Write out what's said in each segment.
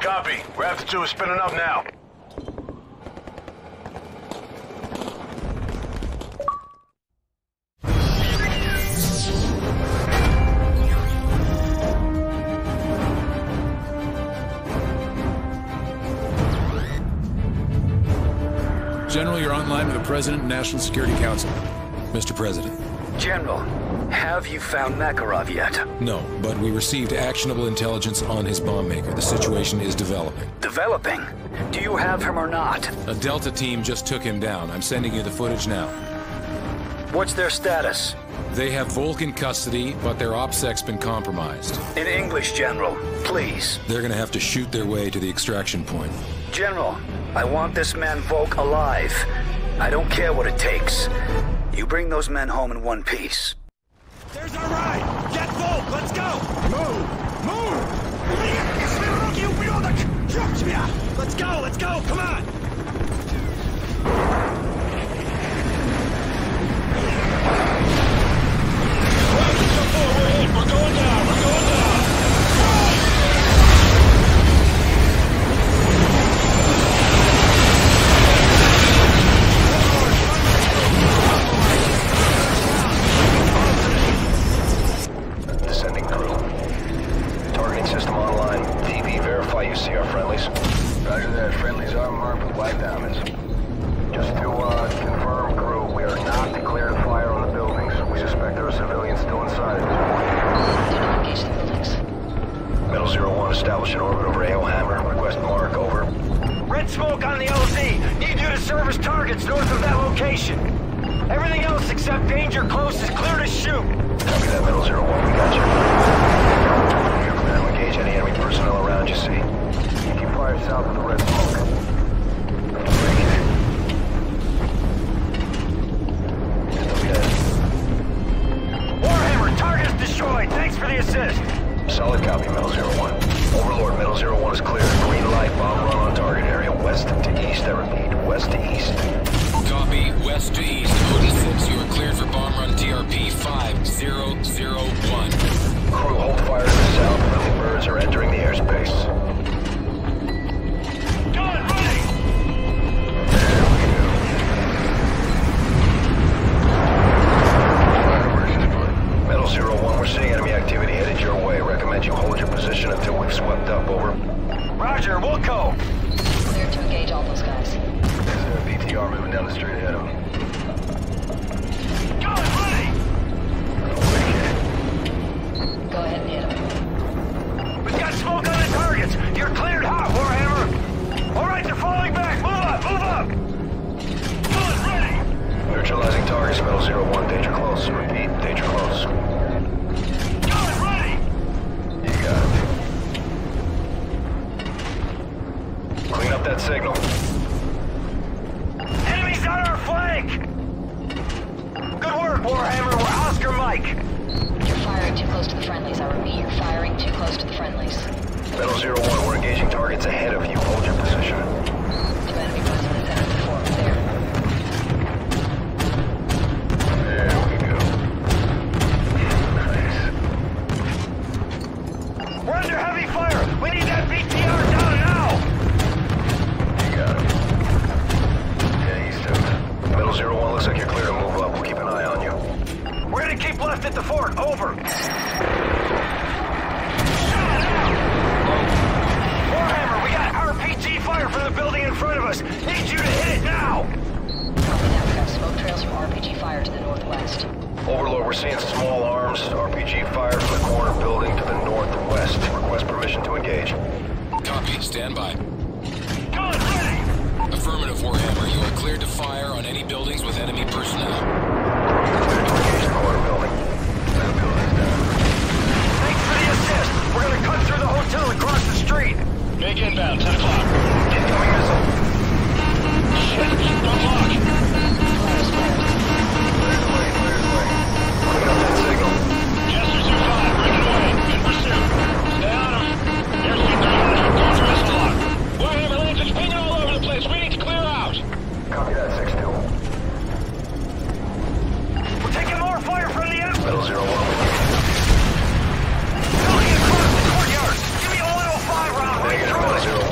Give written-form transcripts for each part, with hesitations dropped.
Copy. Raptor 2 is spinning up now. General, you're online with the President and National Security Council. Mr. President. General, have you found Makarov yet? No, but we received actionable intelligence on his bomb maker. The situation is developing. Developing? Do you have him or not? A Delta team just took him down. I'm sending you the footage now. What's their status? They have Volk in custody, but their OPSEC's been compromised. In English, General, please. They're gonna have to shoot their way to the extraction point. General, I want this man Volk alive. I don't care what it takes. You bring those men home in one piece. There's our ride! Get Volk! Let's go! Move! Move! Let's go! Come on! We're going down! We're going down! Descending crew. Targeting system online. TV, verify you see our friendlies. Roger that. Friendlies are marked with white diamonds. Just to confirm, crew, we are not declared fire on the buildings. We suspect there are civilians still inside. Do not engage the buildings. Metal 01, establish an orbit over AO Hammer. Request mark, over. Red smoke on the LZ! Need you to service targets north of that location! Everything else except danger close is clear to shoot! Copy that, Metal 01, we got you. Careful now, engage any enemy personnel around you see. Keep fire south of the red smoke. Warhammer, target is destroyed! Thanks for the assist! Solid copy, Metal 01. Overlord, Metal 01 is clear. Green light, bomb run on target area. West to east, I repeat. West to east. Copy, west to east. Cody 6, you are cleared for bomb run TRP 5001. Crew, hold fire to the south. Friendly birds are entering the airspace. Gun ready! There we go. Metal 01, we're seeing enemy activity headed your way. Recommend you hold your position until we've swept up, over. Roger, we'll go! Clear to engage all those guys. There's a BTR moving down the street ahead of him. Gun ready! Go ahead and hit them. We've got smoke on the targets! You're cleared hot, Warhammer! Alright, they're falling back! Move up! Move up! Gun ready! Neutralizing targets, Metal 01. Danger close. Repeat, danger close. Gun ready! You got it. Clean up that signal. Enemies on our flank! Good work, Warhammer. We're Oscar Mike. You're firing too close to the friendlies. I repeat, you're firing too close to the friendlies. Metal 01, we're engaging targets ahead of you. Hold your position. Two enemy residents entered the fort. There. There we go. Nice. We're under heavy fire. We need that BTR down now. You got it. Yeah, east of it. Metal 01, looks like you're clear to move up. We'll keep an eye on you. We're gonna keep left at the fort. Over. Warhammer, we got RPG fire from the building in front of us. Need you to hit it now. Copy that. We got smoke trails from RPG fire to the northwest. Overlord, we're seeing small arms. RPG fire from the corner building to the northwest. Request permission to engage. Copy, stand by. Gun ready. Affirmative, Warhammer. You are cleared to fire on any buildings with enemy personnel. Clear to engage the corner building. That building's down. Thanks for the assist. We're gonna cut through the hotel across the street. Big inbound, 10 o'clock. Incoming missile. Shit, don't block. Flares flared. Cleared away, cleared away. Clean up that signal. Chester 2-5, breaking away. In pursuit. Stay on him. Airspeed 300, going for missile lock. Warhammer Lance's pinging all over the place. We need to clear out. Copy that, 6-2. We're taking more fire from the enemy. Metal 01 with you. Building across the courtyard. Give me a 105 round right Negative, through Metal it.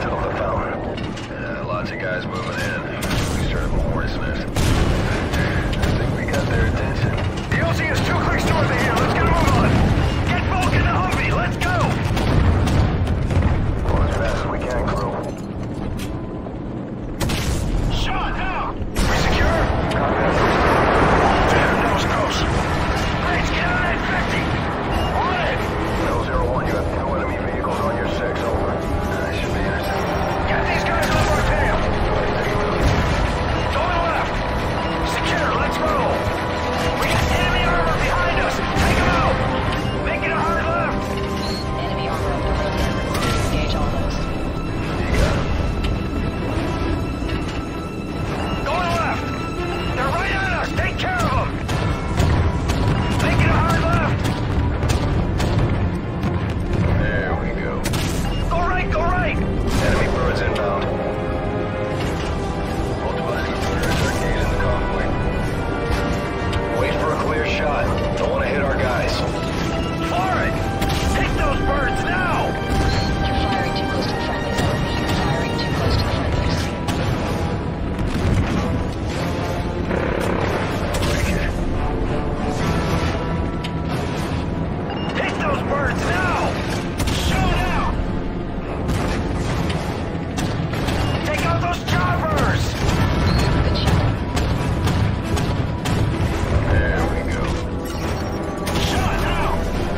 of the fountain. Lots of guys moving in. We sort of a hornet's nest. I think we got their attention. The OC is 2 clicks north of here. Let's get a move on. Get Volk in the Humvee. Let's go. Go as fast as we can, crew. Shot now. We secure? Jim, nose coast. Bridge, get on that 50. On it. No 01, you have 2 enemy vehicles on your 6. Over. That should be intercepted. Get these guys on our tail. Going left. Secure. Let's roll. We got enemy armor behind us. Take them out. Making a hard left. Enemy armor up the road. Engage all those. Going left. They're right on us. Take care of them. Making a hard left. There we go. Go right. Go right. Enemy birds inbound. Multiplying inverters are engaged in the convoy. Wait for a clear shot. Don't want to hit our guys. Fire it. Take those birds now. You're firing too close to the friendlies. I repeat, you're firing too close to the friendlies. Hit those birds now. Shoot out. Take out those choppers. Good shot. There we go. Shot now.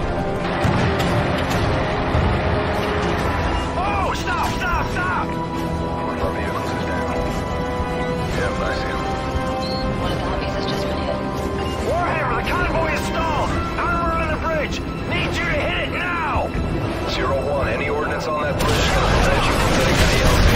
Oh, stop. One of our vehicles is down. Yep, I see him. One of the Humvees has just been hit. Warhammer, the convoy is stalled. Armor on the bridge. Need you to hit it now. 01, any ordnance on that bridge is going to prevent you from getting to the LZ.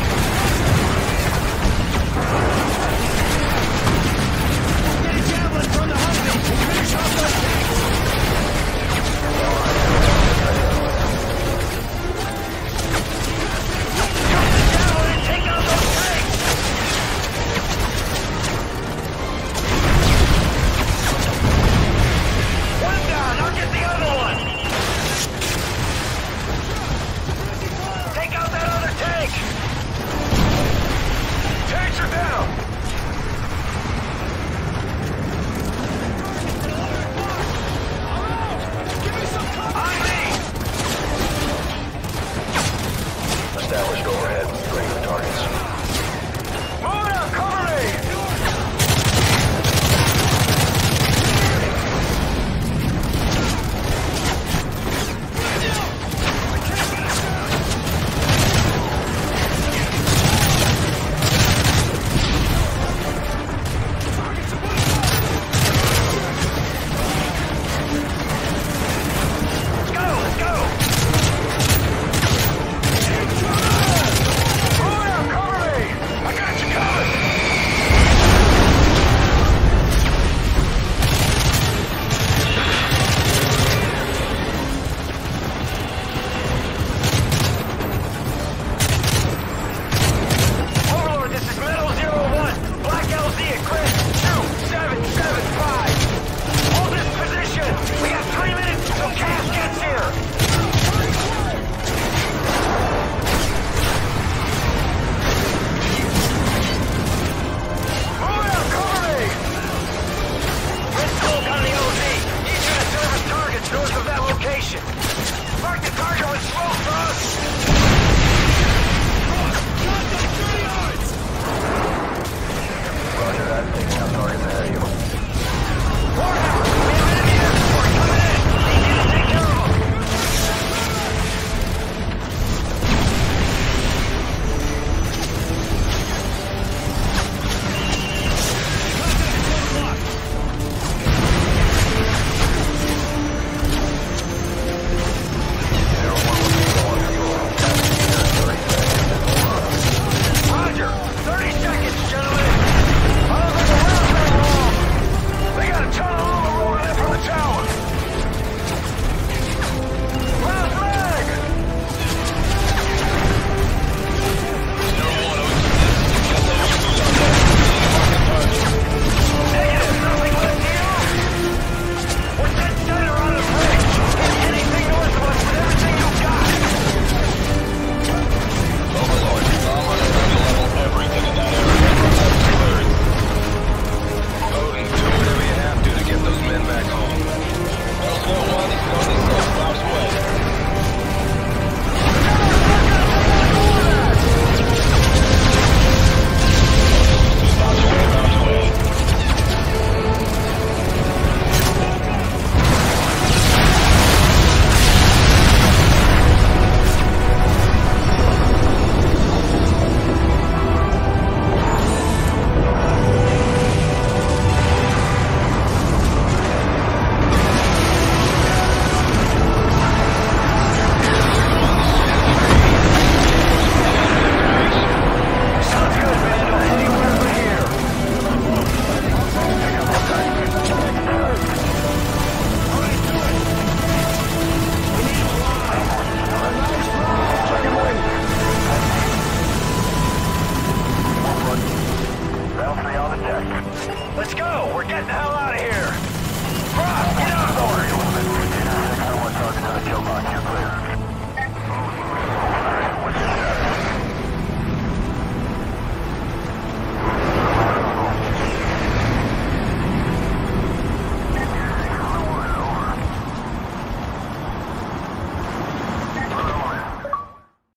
Get a javelin from the Humvee. Finish off those tanks. Cut the javelin and take out those tanks. One down. I'll get the other one. Take out that other tank. Tanks are down. On me. Established over.